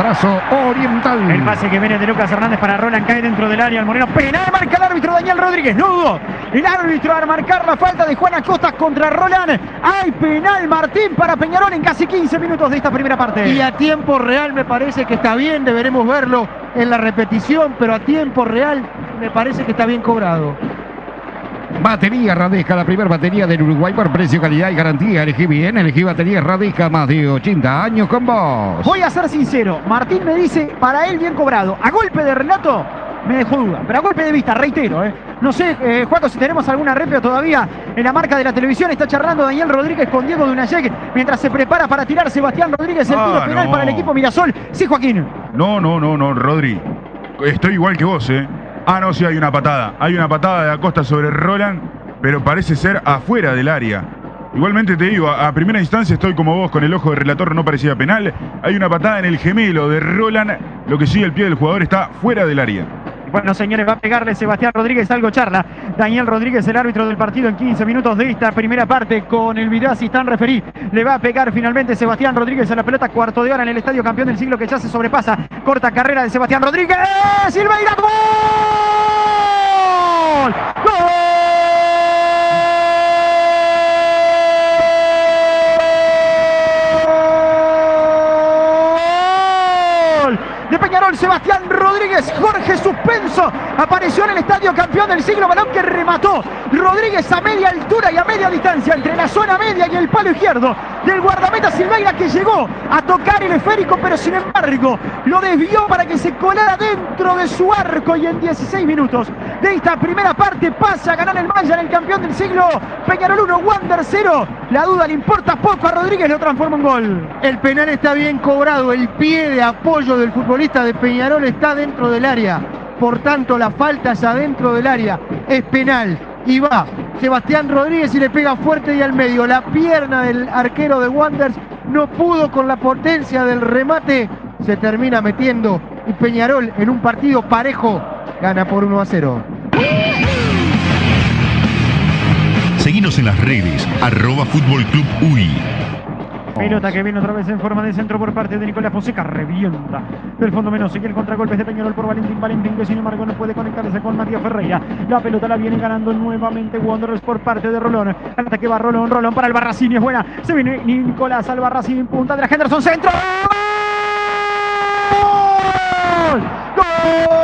Abrazo Oriental. El pase que viene de Lucas Hernández para Roland cae dentro del área. El Moreno. Penal marca el árbitro Daniel Rodríguez. No dudó el árbitro al marcar la falta de Juan Acosta contra Roland. Hay penal, Martín, para Peñarol en casi 15 minutos de esta primera parte. Y a tiempo real me parece que está bien. Deberemos verlo en la repetición, pero a tiempo real me parece que está bien cobrado. Batería Radesca, la primera batería del Uruguay por precio, calidad y garantía. Elegí bien, elegí batería Radesca, más de 80 años con vos. Voy a ser sincero, Martín me dice, para él bien cobrado. A golpe de relato me dejó duda, pero a golpe de vista, reitero, no sé, Juaco, si tenemos alguna repio todavía en la marca de la televisión. Está charlando Daniel Rodríguez con Diego Dunayek mientras se prepara para tirar Sebastián Rodríguez el tiro penal para el equipo Mirasol. Sí, Joaquín. No, Rodri. Estoy igual que vos, no, sí, hay una patada. Hay una patada de Acosta sobre Roland, pero parece ser afuera del área. Igualmente te digo, a primera instancia estoy como vos, con el ojo de relator no parecía penal. Hay una patada en el gemelo de Roland, lo que sí, el pie del jugador está fuera del área. Bueno, señores, va a pegarle Sebastián Rodríguez, algo charla Daniel Rodríguez, el árbitro del partido en 15 minutos de esta primera parte con el video asistán referí. Le va a pegar finalmente Sebastián Rodríguez a la pelota, cuarto de hora en el estadio campeón del siglo que ya se sobrepasa. Corta carrera de Sebastián Rodríguez. Silveira, ¡gol! ¡Gol! De Peñarol, Sebastián Rodríguez, Jorge Suspenso, apareció en el estadio campeón del siglo, balón que remató Rodríguez a media altura y a media distancia entre la zona media y el palo izquierdo del guardameta Silveira, que llegó a tocar el esférico, pero sin embargo lo desvió para que se colara dentro de su arco, y en 16 minutos de esta primera parte pasa a ganar el Maya en el campeón del siglo. Peñarol 1, Wander 0. La duda le importa poco a Rodríguez, lo transforma en gol. El penal está bien cobrado, el pie de apoyo del futbolista de Peñarol está dentro del área, por tanto la falta es adentro del área, es penal. Y va Sebastián Rodríguez y le pega fuerte y al medio. La pierna del arquero de Wanderers no pudo con la potencia del remate, se termina metiendo, y Peñarol en un partido parejo gana por 1-0. Seguinos en las redes, @FútbolClubUy. Pelota que viene otra vez en forma de centro por parte de Nicolás Fonseca. Revienta del fondo menos. Sigue el contragolpe de Peñarol por Valentín, que sin embargo no puede conectarse con Matías Ferreira. La pelota la viene ganando nuevamente Wanderers por parte de Rolón. Al ataque va Rolón para el Barracini, es buena. Se viene Nicolás al Barracini, punta de la Henderson, centro. ¡Gol! ¡Gol!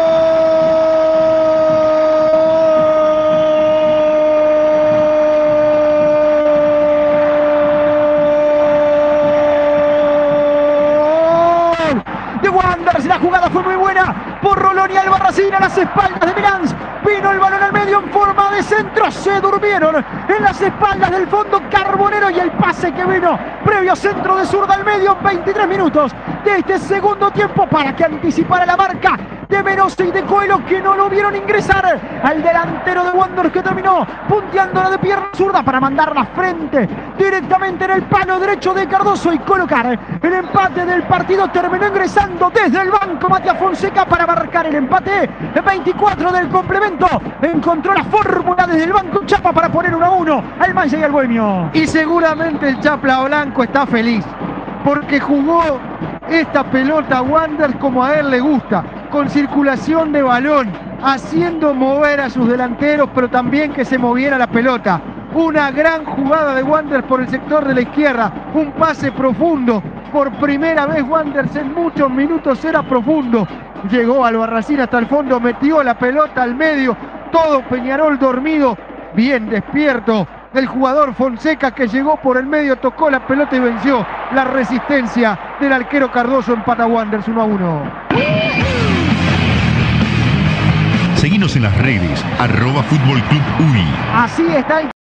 La jugada fue muy buena por Rolón y Albarracín a las espaldas de Milán. Vino el balón al medio en forma de centro. Se durmieron en las espaldas del fondo Carbonero, y el pase que vino previo centro de zurda al medio. 23 minutos de este segundo tiempo para que anticipara la marca de Menosa y de Coelho, que no lo vieron ingresar al delantero de Wanderers, que terminó punteándola de pierna zurda para mandarla frente directamente en el palo derecho de Cardoso y colocar el empate del partido. Terminó ingresando desde el banco Matías Fonseca para marcar el empate. El 24 del complemento encontró la fórmula desde el banco Chapa para poner 1-1 al Maya y al Bohemio. Y seguramente el Chapla Blanco está feliz porque jugó esta pelota a Wanderers como a él le gusta, con circulación de balón, haciendo mover a sus delanteros, pero también que se moviera la pelota. Una gran jugada de Wanderers por el sector de la izquierda, un pase profundo. Por primera vez Wanderers en muchos minutos era profundo. Llegó Albarracín hasta el fondo, metió la pelota al medio, todo Peñarol dormido, bien despierto. El jugador Fonseca, que llegó por el medio, tocó la pelota y venció la resistencia del arquero Cardoso. Empata Wanderers 1-1. Seguinos en las redes, @FútbolClubUy. Así está.